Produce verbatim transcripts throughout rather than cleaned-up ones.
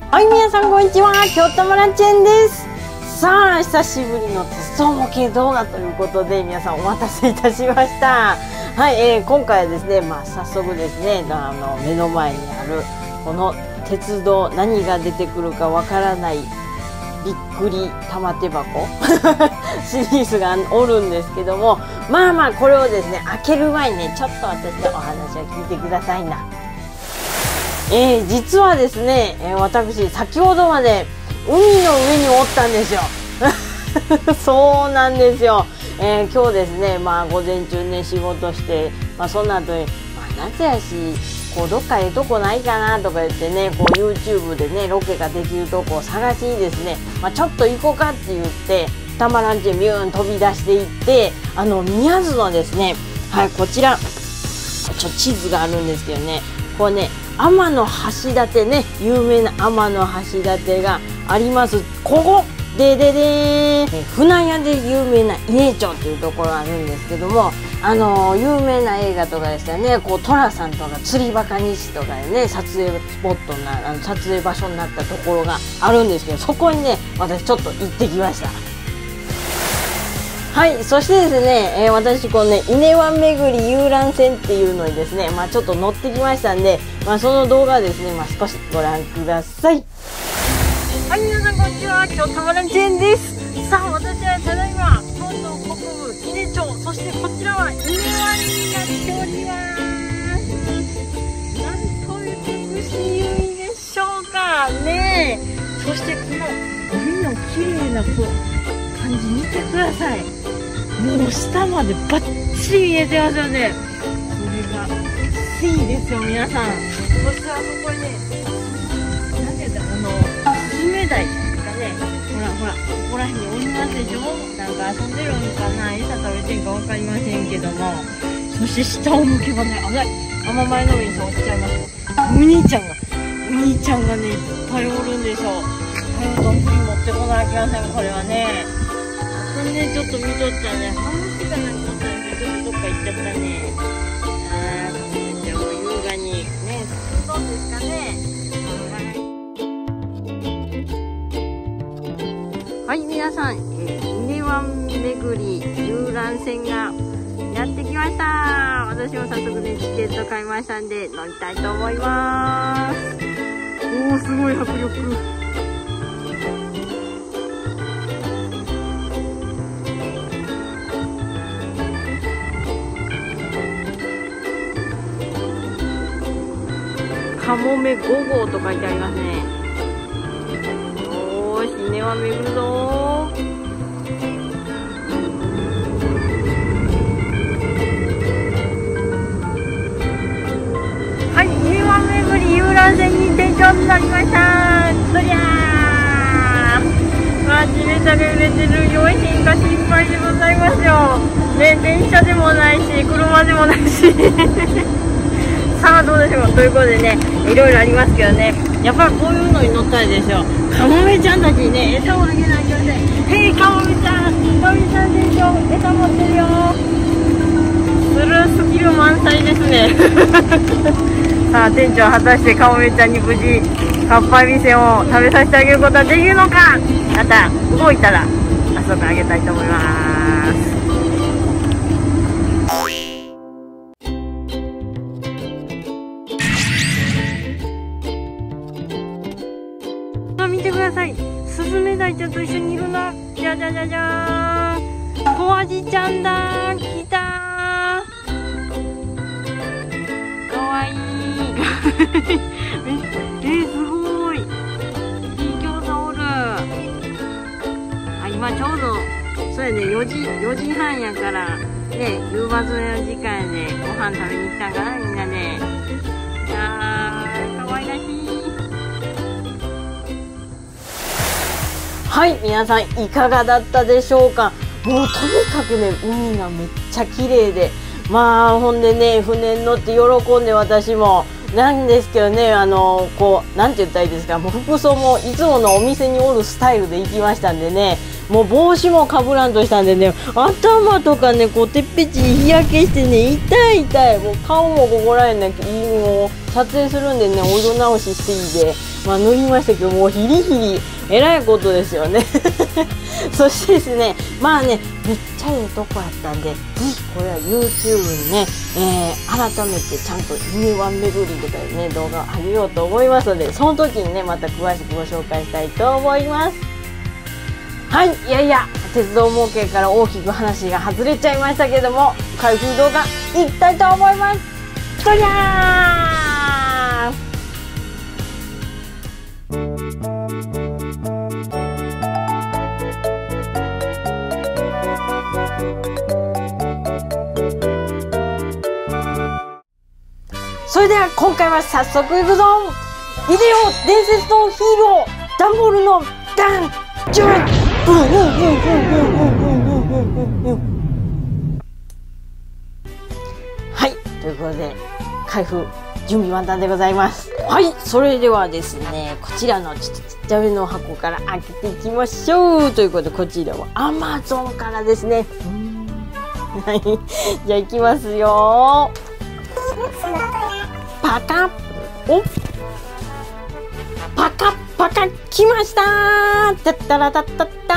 はい、皆さんこんにちは、京都マラチェンです。さあ、久しぶりの鉄道模型動画ということで、皆さんお待たせいたしました。はい、えー、今回はですね、まあ早速ですね、あの目の前にあるこの鉄道、何が出てくるかわからないびっくり玉手箱シリーズがおるんですけども、まあまあこれをですね開ける前にね、ちょっと私のお話を聞いてくださいな。えー、実はですね、えー、私先ほどまで海の上におったんですよそうなんですよ、えー、今日ですね、まあ午前中ね仕事して、まあ、その後に、まあ、夏やしこうどっかええとこないかなとか言ってね、こう YouTube でねロケができるとこを探しにですね、まあ、ちょっと行こうかって言ってタマランチェミューン飛び出していって、あの宮津のですね、はい、こちらちょ地図があるんですけどね、これね天橋立ね、有名な天橋立があります。ここでででー船屋で有名な伊根町っていうところがあるんですけども、あのー、有名な映画とかでしたね、こう寅さんとか釣りバカ日誌とかでね撮影スポットなあの撮影場所になったところがあるんですけど、そこにね私ちょっと行ってきました。はい、そしてですね、えー、私このね伊根湾巡り遊覧船っていうのにですね、まあちょっと乗ってきましたんで、まあその動画をですね、まあ少しご覧ください。はい、皆さんこんにちは、京都マラチェンです。さあ、私はただいま京都北部伊根町、そしてこちらは伊根湾になっております。なんと美しい海でしょうかね。そしてこの海の綺麗なこう感じ見てください。もう下までバッチリ見えてますよね。これがいいですよ皆さん。そしてあそこにね、なんて言ったらあのスズメダイですかね、ほらほらここら辺におりますでしょ。なんか遊んでるのかな、餌食べてんか分かりませんけども、そして下を向けばね、危ない、甘前の上に落ちちゃいます。ウニちゃんがウニちゃんがねいっぱいおるんでしょう。これをどんぶり持ってこなきゃいけません。これはねこれねちょっと見とったね、ハムチかなんか持ったんですけど、ちょっとどっか行っちゃったね。あー、じゃあもう優雅にねどうですかね。はい、皆さん、えー、伊根湾巡り遊覧船がやってきました。私も早速ねチケット買いましたんで乗りたいと思います。おー、すごい迫力。かもめご号と書いてありますね。よーし、伊根湾巡るぞー。はい、伊根湾巡り遊覧船に船長になりました。そりゃー、まあ地べたで売れてる用品が心配でございますよね。電車でもないし車でもないしさあどうでしょう。ということでね、いろいろありますけどね、やっぱりこういうのに乗ったらですよ、カモメちゃんたちにね餌をあげないとね、へいカモメちゃん、カモメちゃんでしょ、餌持ってるよ。スルースキル満載ですねさあ店長、果たしてカモメちゃんに無事かっぱえびせんを食べさせてあげることはできるのか。また動いたらあそこあげたいと思います。見てください、スズメダイちゃんと一緒にいるな。じゃじゃじゃじゃーん、小アジちゃんだー、来たー、かわいいえー、すごい、いい餃子おる。あ、今ちょうどそうやね、よじよじはんやからね、夕張の時間やね、ご飯食べに来たんかなみんなね。あー、かわいらしい。はい、皆さんいかがだったでしょうか。もうとにかくね海がめっちゃ綺麗で、まあほんでね船に乗って喜んで私もなんですけどね、あのこうなんて言ったらいいですか、もう服装もいつものお店におるスタイルで行きましたんでね、もう帽子もかぶらんとしたんでね、頭とかねこうてっぺち日焼けしてね痛い痛い、もう顔もここらへんねもう撮影するんでね、お色直ししていいで、まあ塗りましたけど、もうヒリヒリえらいことですよねそしてですね、まあね、めっちゃええとこやったんで、ぜひこれは YouTube にね、えー、改めてちゃんと夢ワン巡りとかいうね、動画を上げようと思いますので、その時にね、また詳しくご紹介したいと思います。はい、いやいや、鉄道模型から大きく話が外れちゃいましたけども、開封動画いきたいと思います。とりゃーそれでは今回は早速いくぞ。イデオ伝説のヒーローダンボールのダンジュンはい、ということで開封準備万端でございます。はい、それではですね、こちらのちょっとちっちゃめの箱から開けていきましょう。ということでこちらは Amazon からですね。はい、じゃあいきますよ。パカッ、おパカッパカッきましたー。たったらたったった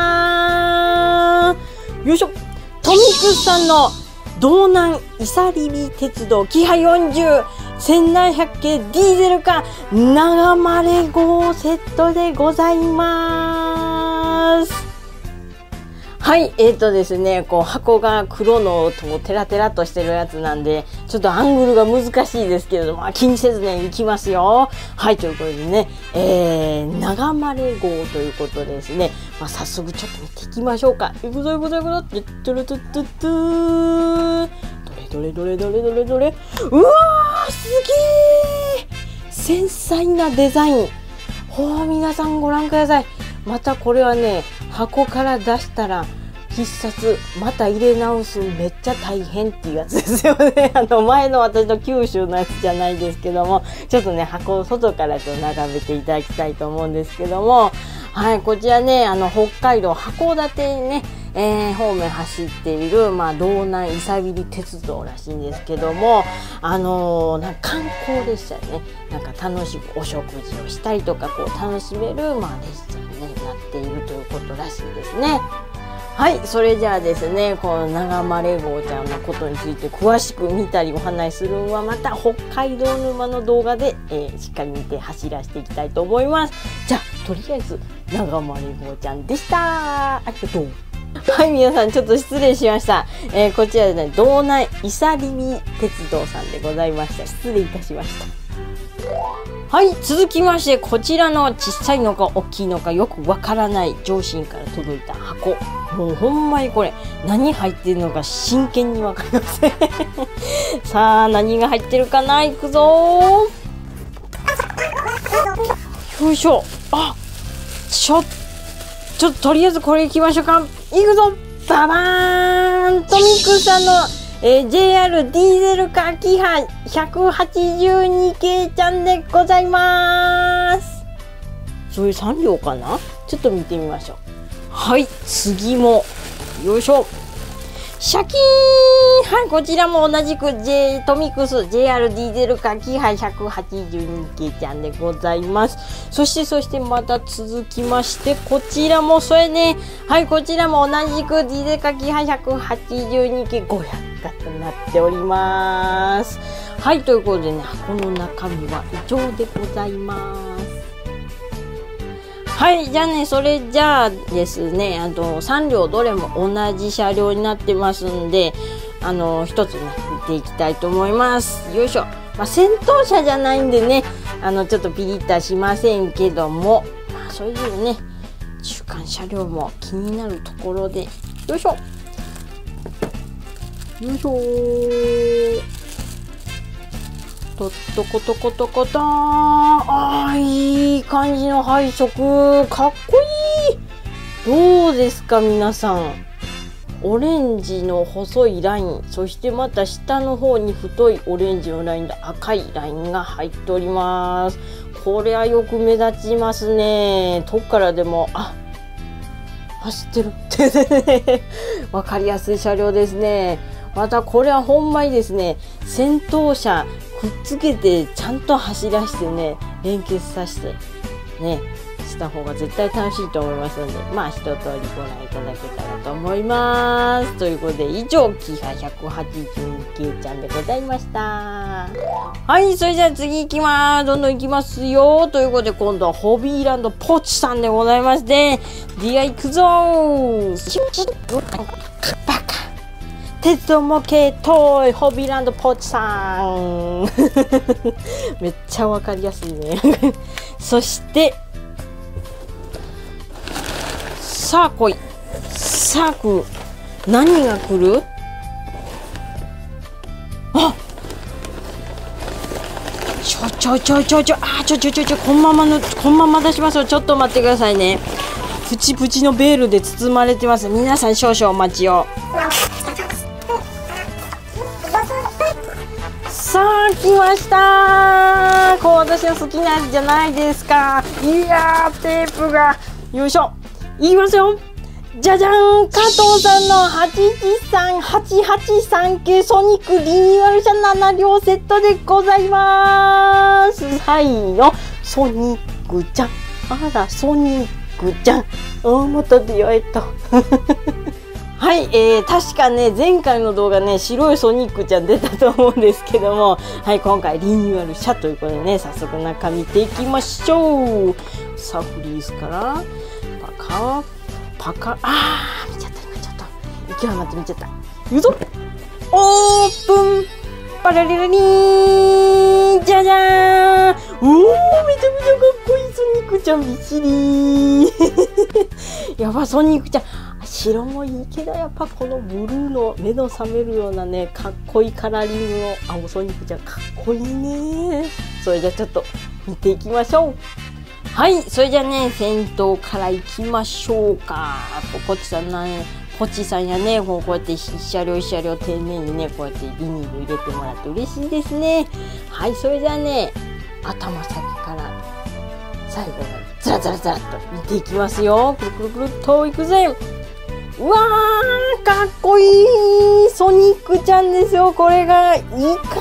ー。よいしょ。トミックスさんの道南いさりび鉄道キハよんじゅうせんななひゃく系ディーゼルカ長丸号セットでございます。はい、えーとですね、こう箱が黒のとテラテラとしてるやつなんで、ちょっとアングルが難しいですけれども、気にせずね、いきますよ。はい、ということでね、えー、長丸号ということですね。まあ、早速ちょっと見ていきましょうか。いくぞいくぞいくぞ、トゥットゥルトゥットゥットゥー。どれどれどれどれどれどれ。うわー、すげー、繊細なデザイン。ほう、皆さんご覧ください。またこれはね、箱から出したら必殺また入れ直すめっちゃ大変っていうやつですよね。あの前の私の九州のやつじゃないですけども、ちょっとね箱を外からちょっと眺めていただきたいと思うんですけども、はい、こちらね、あの北海道函館にね、えー、方面走っている、まあ、道南いさびり鉄道らしいんですけども、あのー、なんか観光列車でね、なんか楽しくお食事をしたりとかこう楽しめる、まあ、列車に、ね、なっているということらしいですね。はい、それじゃあですね、この長丸号ちゃんのことについて詳しく見たりお話しするのはまた北海道沼の動画で、えー、しっかり見て走らせていきたいと思います。じゃあとりあえず長丸号ちゃんでした。ありがとう。はい、皆さんちょっと失礼しました。えー、こちらですね、道南いさりび鉄道さんでございました。失礼いたしました。はい、続きましてこちらの小さいのか大きいのかよくわからない上信から届いた箱。もうほんまにこれ何入ってるのか真剣にわかりませんさあ何が入ってるかな、いくぞー。よいしょ。あ、ちょちょっととりあえずこれいきましょうか。いくぞ、ババーン。トミックさんの、えー、ジェイアール ディーゼルカキハひゃくはちじゅうに系ちゃんでございます。そういうさん両かな、ちょっと見てみましょう。はい、次もよいしょ、シャキーン。はい、こちらも同じく J トミックス ジェイアール ディーゼルカキハひゃくはちじゅうに系ちゃんでございます。そしてそしてまた続きましてこちらもそれね、はい、こちらも同じく ディーゼルカキハひゃくはちじゅうに系ごひゃく型となっております。はい、ということでね、箱の中身は以上でございます。はい、じゃあね、それじゃあですね、あとさん両どれも同じ車両になってますんで、あの一つね見ていきたいと思います。よいしょ。まあ、先頭車じゃないんでね、あのちょっとピリッとしませんけども、まあ、そういうね中間車両も気になるところで、よいしょよいしょー。とっとことことことーん。あー、いい感じの配色、かっこいい。どうですか皆さん。オレンジの細いライン、そしてまた下の方に太いオレンジのラインと赤いラインが入っております。これはよく目立ちますね。遠くからでも、あ、走ってるってわかりやすい車両ですね。またこれはほんまにですね、先頭車くっつけてちゃんと走らせてね、連結させてねした方が絶対楽しいと思いますので、まあ一通りご覧いただけたらと思います。ということで以上キハひゃくはちじゅうに系ちゃんでございました。はい、それじゃあ次行きます。どんどん行きますよ。ということで今度はホビーランドポチさんでございまして、 ディーアイ 行くぞー。バカ鉄道模型トイホビーランドポチさんめっちゃわかりやすいねそしてさあ来い、さあ来る、何が来る？あ、ちょちょちょちょちょ、あちょちょちょちょ、このままのこのまま出しますよ。ちょっと待ってくださいね。プチプチのベールで包まれてます。皆さん少々お待ちを。さあ来ましたー。こう私の好きなやつじゃないですか。いやー、テープがよいしょ、いきますよ。じゃじゃん、加藤さんのはちじさんはちはちさん系ソニックリニューアル車なな両セットでございます。はいのソニックちゃん、あらソニックちゃん、あまた出会えたはい、えー、確かね前回の動画ね白いソニックちゃん出たと思うんですけども、はい、今回リニューアル車ということでね、早速中見ていきましょう。さあフリースからパカパカ、あー見ちゃった、今ちょっと勢い余って見ちゃった。いくぞ、オープン、パラリラリーン、じゃじゃーん、おーめちゃめちゃかっこいいソニックちゃんびっしりやば、ソニックちゃん白もいいけど、やっぱこのブルーの目の覚めるようなねかっこいいカラーリングの青ソニックちゃんかっこいいね。それじゃあちょっと見ていきましょう。はい、それじゃあね先頭からいきましょうか。ポチさんなポチさんやね、こうやって一車両一車両丁寧にねこうやってビニール入れてもらって嬉しいですね。はい、それじゃあね頭先から最後までザラザラザラっと見ていきますよ。くるくるくるっといくぜ。うわーかっこいいソニックちゃんですよ。これがいかつい顔して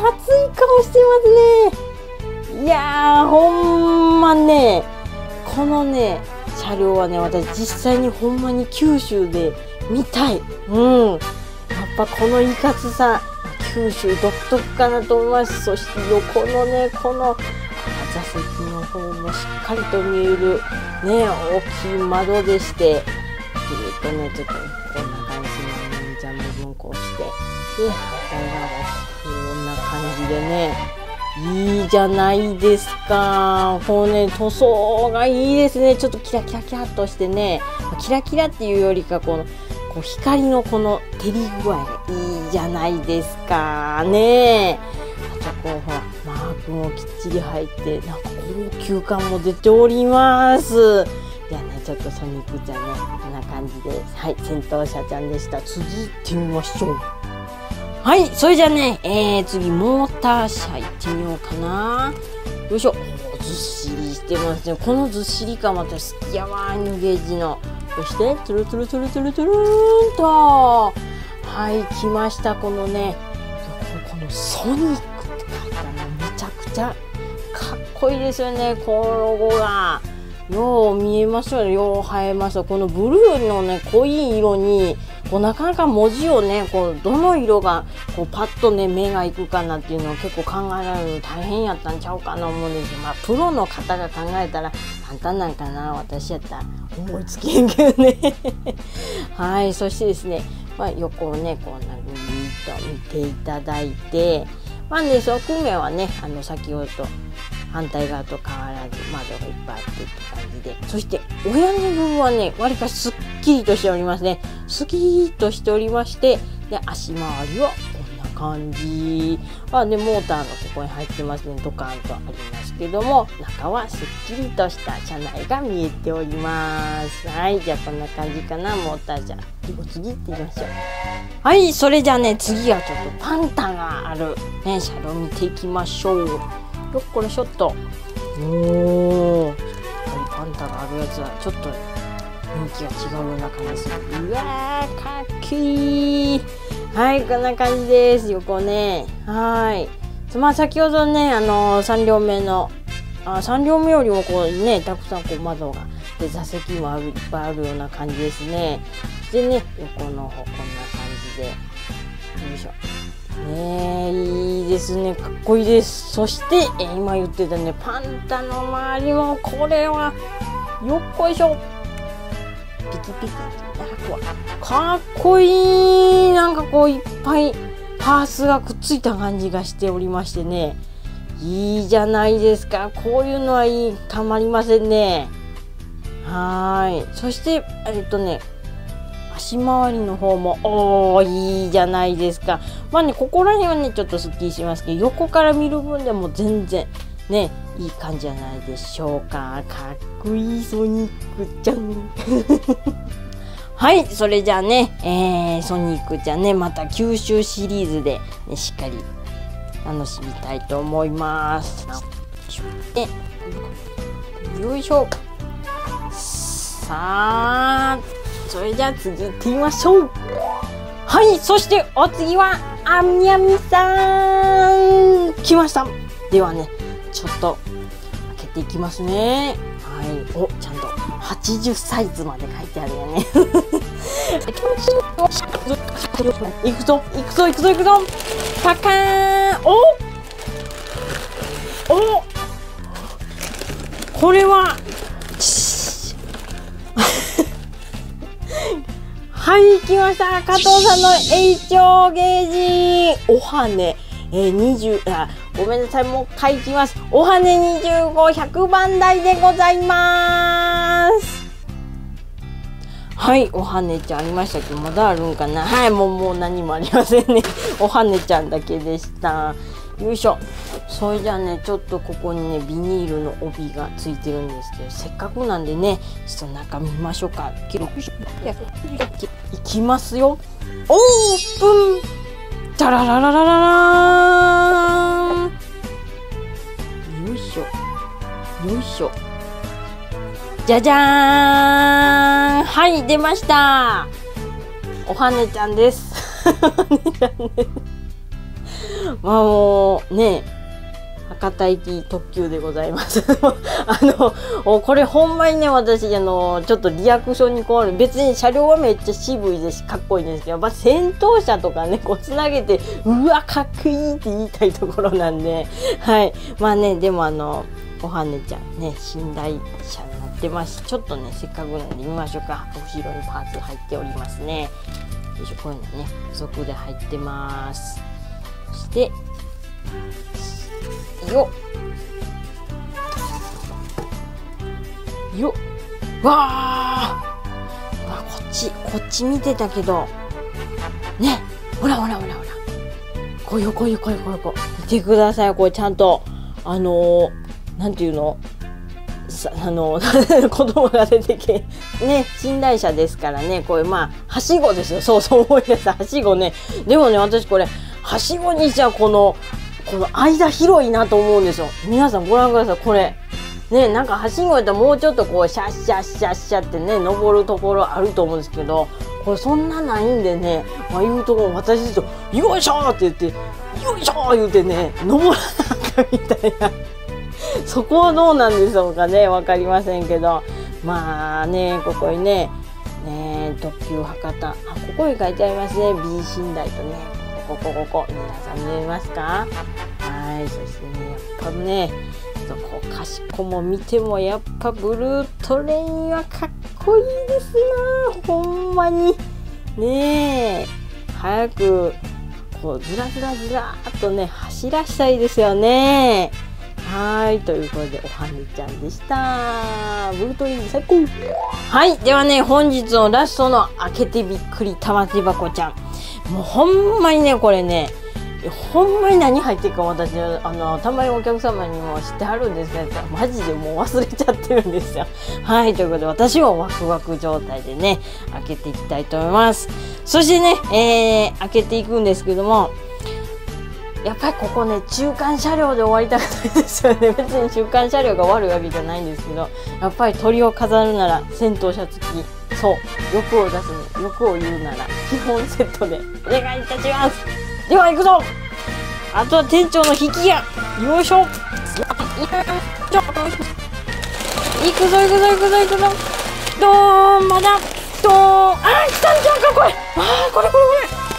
ますね。いやーほんまね、このね車両はね私実際にほんまに九州で見たい。うん、やっぱこのいかつさ九州独特かなと思います。そして横のねこの座席の方もしっかりと見えるね大きい窓でして、ぐるっとねちょっとこんな感じの忍者部分こうして、で反対側こんな感じでねいいじゃないですか。こうね塗装がいいですね。ちょっとキラキラキラっとしてね、キラキラっていうよりかこのこう光のこの照り具合がいいじゃないですかね。あとこうほらマークもきっちり入ってなんか高級感も出ております。ではねちょっとソニックちゃんねこんな感じで、はい、先頭車ちゃんでした。次行ってみましょう。はい、それじゃあね、えー、次モーター車行ってみようかな。よいしょ、ずっしりしてますね。このずっしり感私好きやわー、ニューゲージの。そしてトゥルトゥルトゥルトゥルトゥルーンと、はい、来ました。このねこのソニックって書いたのめちゃくちゃかっこいいですよね。このロゴがよう見えますよね。よう映えますよ。このブルーのね濃い色にこうなかなか文字をねこうどの色がこうパッとね目がいくかなっていうのを結構考えられるの大変やったんちゃうかな思うんですけど、まあプロの方が考えたら簡単なんかな。私やったら思いつきへんけどねはい、そしてですね、まあ、横をねこんなぐりっと見ていただいて、まあね側面はねあの先ほどと反対側と変わらず窓がいっぱいあってって感じで、そして親の部分はねわりかしすっきりとしておりますね。スキーッとしておりまして、で足回りはこんな感じ。まあねモーターがここに入ってますね。ドカーンとありますけども、中はすっきりとした車内が見えております。はい、じゃあこんな感じかなモーター車。お次行ってみましょう。はい、それじゃあね次はちょっとパンタがあるね車両見ていきましょう。よっこらしょっと。おー、パンタがあるやつはちょっと雰囲気が違うような感じする。うわーかっこいい。はい、こんな感じです。横ね、はい、 まあ先ほどね、あのー、さん両目のあさん両目よりもこうね、たくさんこう窓がで座席もあるいっぱいあるような感じですね。でね、横の方こんな感じで、よいしょ。ねえ、いいですね、かっこいいです。そして、え今言ってたね、パンタの周りもこれはよっこいしょ。ピキピキ。かっこいい。なんかこういっぱいパーツがくっついた感じがしておりましてね。いいじゃないですか。こういうのはいい。たまりませんね。はーい。そして、えっとね、足回りの方も、おー、いいじゃないですか。まあね、ここら辺はね、ちょっとスッキリしますけど、横から見る分でも全然、ね、いい感じじゃないでしょうか。かっこいいソニックちゃん。はい、それじゃあね、えー、ソニックちゃんね、また九州シリーズで、ね、しっかり楽しみたいと思います。で、よいしょ。さあ、それじゃあ次行ってみましょう。はい、そしてお次はあみあみさん来ました。ではね、ちょっと開けていきますね。はい、お、ちゃんとはちじゅうサイズまで書いてあるよね。いくぞ、いくぞ、いくぞ、いくぞ。パカーン。お、お、これは。はい、来ました。加藤さんの エイチオー ゲージ。おはね、えー、にじゅう、あ、ごめんなさい、もう一回いきます。おはねにじゅうご、ひゃくばん台でございます。はい、おはねちゃんありましたけど、まだあるんかな。はい、もう、もう何もありませんね。おはねちゃんだけでした。よいしょ。それじゃあね、ちょっとここにね、ビニールの帯がついてるんですけど、せっかくなんでね、ちょっと中見ましょうか。いきますよ。オープン。タララララララーン。よいしょ。よいしょ。じゃじゃーん。はい、出ました。おはねちゃんです。おはねちゃんです。まあもうね、博多行き特急でございます。あのこれほんまにね、私あのちょっとリアクションに困る。別に車両はめっちゃ渋いですしかっこいいんですけど、まあ、先頭車とかねこうつなげてうわかっこいいって言いたいところなんで、はい、まあね、でもあのおはねちゃんね、寝台車になってますし、ちょっとねせっかくなんで見ましょうか。後ろにパーツ入っておりますね。よいしょ、こういうのね付属で入ってます。そしてよっよっ、わあ、わこっちこっち見てたけどね、ほらほらほらほら、こういうこういうこういうこういうこう見てください。これちゃんとあのー、なんていうのさ、あのー、子供が出てけね、寝台車ですからね、これまあはしごですよ。そうそう思い出した、はしごね。でもね、私これはしごにじゃこのこの間広いなと思うんですよ。皆さんご覧ください。これね、なんかはしごやったらもうちょっとこうシャッシャッシャッシャってね登るところあると思うんですけど、これそんなないんでね、まあ、いうところ私とよいしょーって言ってよいしょー言うてね登らなあかんみたいなそこはどうなんでしょうかね、わかりませんけど、まあね、ここにねね特急博多、あ、ここに書いてありますね。 B 寝台とね、こここここ皆さん見えますか。はい、そしてね、やっぱね、こうかしこも見てもやっぱブルートレインはかっこいいですな、ほんまにねえ、早くこうずらずらずらーっとね走らしたいですよね。はい、ということでおはねちゃんでした。ブルートレイン最高。はい、ではね、本日のラストの開けてびっくり玉手箱ちゃん、もうほんまにね、これね、ほんまに何入ってるか私あのたまにお客様にも知ってはるんですけど、マジでもう忘れちゃってるんですよ。はい、ということで私もワクワク状態でね開けていきたいと思います。そしてね、えー、開けていくんですけども、やっぱりここね中間車両で終わりたくないですよね。別に中間車両が悪いわけじゃないんですけど、やっぱり鳥を飾るなら先頭車付き、そう欲を出すの欲を言うなら基本セットでお願いいたします。では行くぞ。 あとは店長の引きや。よいしょ。行くぞ行くぞ行くぞ行くぞ。ドーン、まだドーン。あー、来たんちゃうかこれ。あー、これこれこ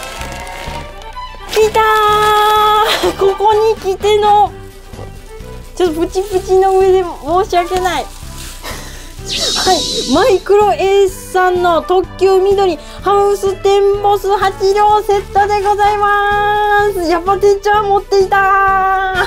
れ来たー。ここに来てのちょっとプチプチの上で申し訳ない。はい、マイクロエースさんの特急緑ハウステンボスはち両セットでございます。やっぱ店長は持っていた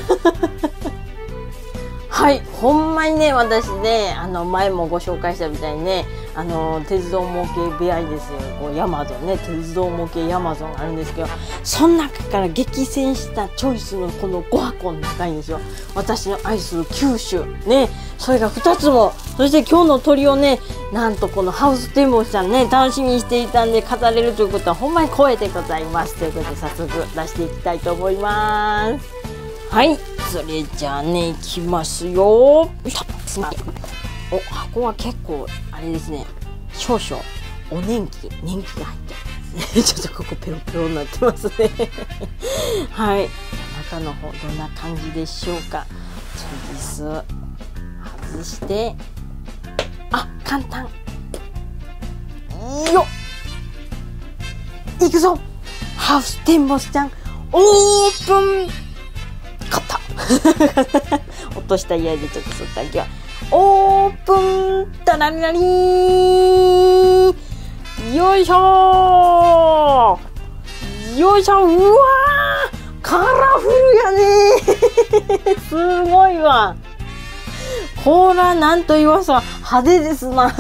はい、ほんまにね、私ね、あの前もご紹介したみたいにね、あの鉄道模型部屋にですね、こうヤマゾンね、鉄道模型ヤマゾンがあるんですけど、その中から激戦したチョイスのこのご箱の中にですよ、私の愛するきゅう種ね、それがふたつも、そして今日の鳥をね、なんとこのハウステンボスさんね、楽しみにしていたんで飾れるということはほんまに光栄でございます。ということで早速出していきたいと思います。はい、それじゃあね、いきますよ。お、箱は結構あれですね、少々お年季年季が入ってますね。ちょっとここペロペロになってますね。はい、中の方どんな感じでしょうか。チョイス外して、あ、簡単よっ、いくぞ。ハウステンボスちゃんオープン。勝った落とした嫌でちょっと吸ったけはオープン。タラリラリー。よいしょー、よいしょ。うわー、カラフルやねすごいわ。こら、なんと言わすは派手ですな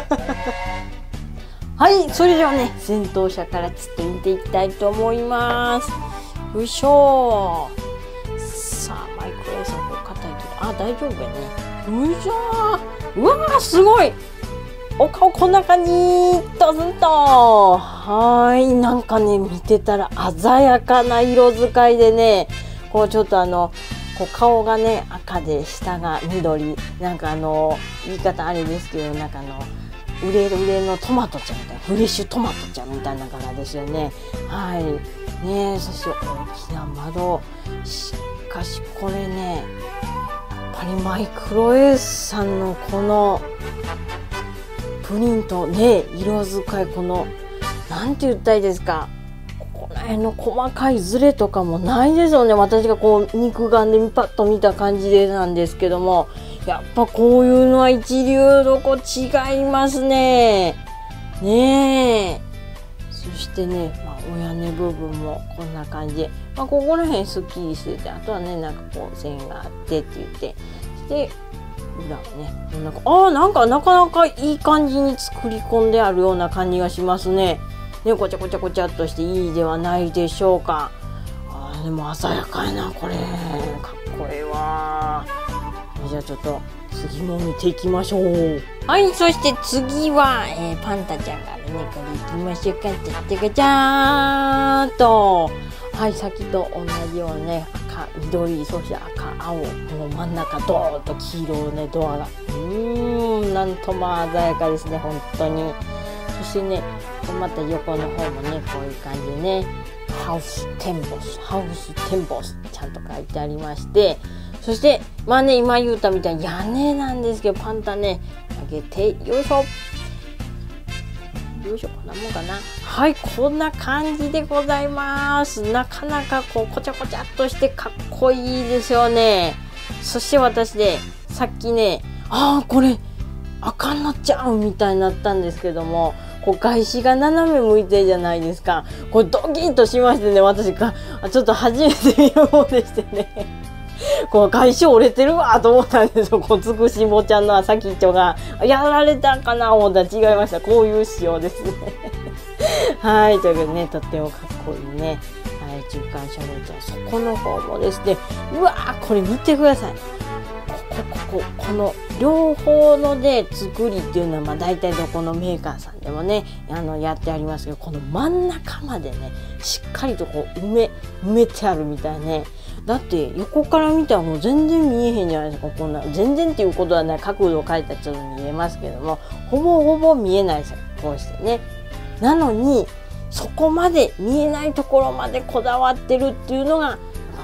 はい、それではね、先頭車からつってみていきたいと思います。よいしょー。さあ、マイクロエースの方硬いけど、あ、大丈夫やね。よいしょー。うわー、すごい。お顔こんな感じ。ドズンと。はーい、なんかね、見てたら鮮やかな色使いでね、こうちょっとあの、こう顔がね赤で下が緑、なんかあの言い方あれですけど、なんかあの売れる売れのトマトちゃんみたいな、フレッシュトマトちゃんみたいな柄ですよね。はいね、そして大きな窓。しかしこれね、やっぱりマイクロエースさんのこのプリントね、色使い、このなんて言ったらいいですか、この辺の細かいズレとかもないですよね。私がこう肉眼でパッと見た感じでなんですけども、やっぱこういうのは一流のこ違いますね。ねえ。そしてね、まあ、お屋根部分もこんな感じで、まあ、ここら辺すっきりしてて、あとはね、なんかこう線があってって言って、で、裏をね、こんなああ、なんかなかなかいい感じに作り込んであるような感じがしますね。ね、こちゃこちゃこちゃっとしていいではないでしょうか。あー、でも鮮やかやな、これ。かっこいいわ。じゃあちょっと次も見ていきましょう。はい、そして次は、えー、パンタちゃんがあるね、これいきましょうか。じゃじゃがじゃーんと。はい、先と同じようにね、赤、緑、そして赤、青、この真ん中ドーンと黄色のね、ドアが。うーん、なんとも鮮やかですね、本当に。そしてね、また横の方もね、こういう感じでね、ハウステンボス、ハウステンボスちゃんと書いてありまして、そしてまあね、今言ったみたいに屋根なんですけど、パンタね上げて、よいしょよいしょ、こんなもんかな。はい、こんな感じでございます。なかなかこうこちゃこちゃっとしてかっこいいですよね。そして私ね、さっきね、あーこれあかんなっちゃうみたいになったんですけども、こう外視が斜め向いてるじゃないですか。これドキッとしましてね、私がちょっと初めて見るもんでしてねこう外視折れてるわと思ったんですよ。こうつくしぼちゃんの先っちょがやられたんかな思ったら違いました。こういう仕様ですねはい、ということでね、とってもかっこいいね、はい、中間車両ちゃん、そこの方もですね、うわー、これ見てください。ここここの両方ので作りっていうのは、まあ大体どこのメーカーさんでもね、あのやってありますけど、この真ん中までねしっかりとこう埋め埋めてあるみたいね。だって横から見たらもう全然見えへんじゃないですか。こんな全然っていうことはない、角度を変えたらちょっと見えますけども、ほぼほぼ見えないですよ、こうしてね。なのにそこまで見えないところまでこだわってるっていうのが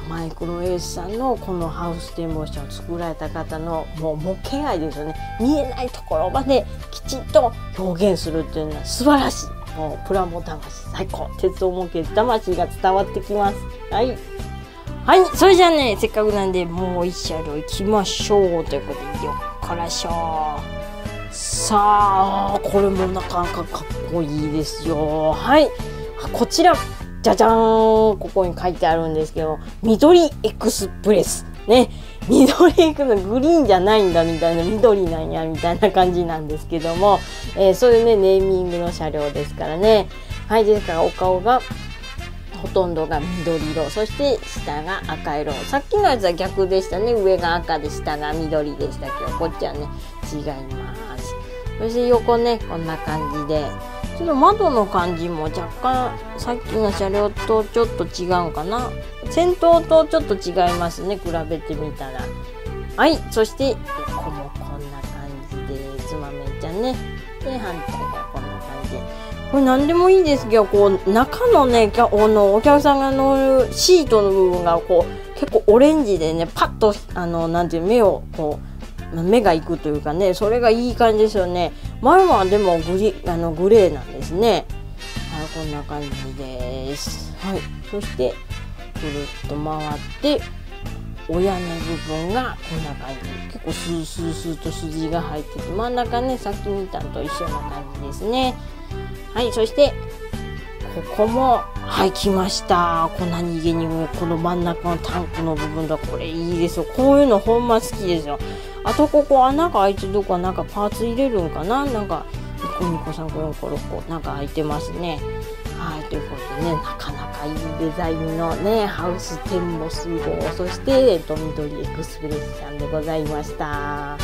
マイクロエースさんのこのハウステンボス車を作られた方のもう模型愛ですよね。見えないところまできちんと表現するっていうのは素晴らしい。もうプラモ魂最高、鉄道模型魂が伝わってきます。はいはい、それじゃあね、せっかくなんでもう一車両行きましょうということで、よっからしょう。さあ、これもなかなかかっこいいですよ。はい、こちらじゃじゃーん、ここに書いてあるんですけど、緑エクスプレスね、緑エクスグリーンじゃないんだみたいな、緑なんやみたいな感じなんですけども、えー、そういうねネーミングの車両ですからね。はい、ですからお顔がほとんどが緑色、そして下が赤色。さっきのやつは逆でしたね。上が赤で下が緑でしたけど、こっちはね違います。そして横ね、こんな感じで、ちょっと窓の感じも若干さっきの車両とちょっと違うかな。先頭とちょっと違いますね、比べてみたら。はい、そして横もこんな感じで、つまめちゃんね。で、反対がこんな感じで。これ何でもいいですけど、こう中のね、あのお客さんが乗るシートの部分がこう結構オレンジでね、パッとあのなんていう目をこう目が行くというかね、それがいい感じですよね。前はでもグリあのグレーなんですね。はい、こんな感じです。はい、そしてくるっと回って親の部分がこんな感じ、結構スースースーと筋が入ってて、真ん中ねさっき見たのと一緒な感じですね。はい、そしてここもはい来ました。こんなにげにこの真ん中のタンクの部分だ、これいいですよ。こういうのほんま好きですよ。あとここ穴が開いてるとこはなんかパーツ入れるんかな、なんかにこにこさんこよんころっこなんか開いてますね。はい、ということでね、なかなかいいデザインのねハウステンボス号、そして、えっと、緑エクスプレスさんでございました。はい、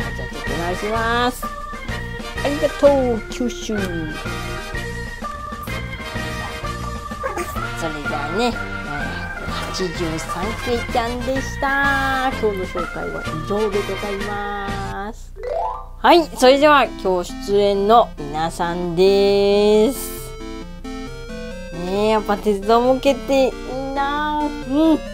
じゃあちょっとお願いします。ありがとう九州。それじゃあね、はちじゅうさんけいちゃんでした。今日の紹介は以上でございます。はい、それでは今日出演の皆さんです。ねえ、やっぱ鉄道模型っていいなぁ。うん。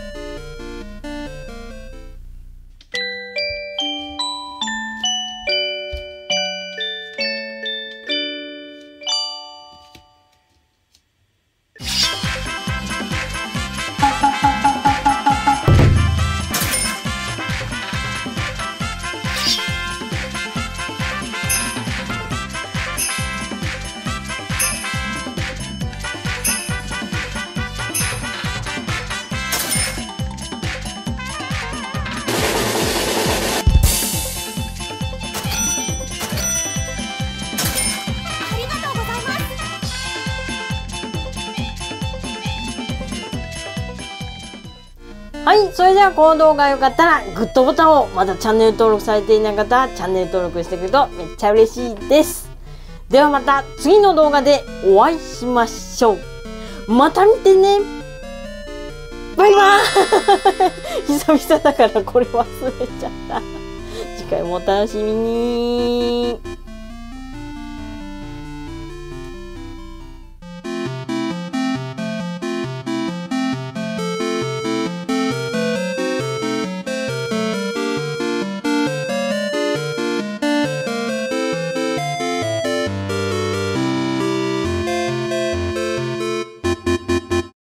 はい、それではこの動画が良かったらグッドボタンを、まだチャンネル登録されていない方はチャンネル登録してくれるとめっちゃ嬉しいです。ではまた次の動画でお会いしましょう。また見てね。バイバーイ久々だからこれ忘れちゃった。次回もお楽しみに。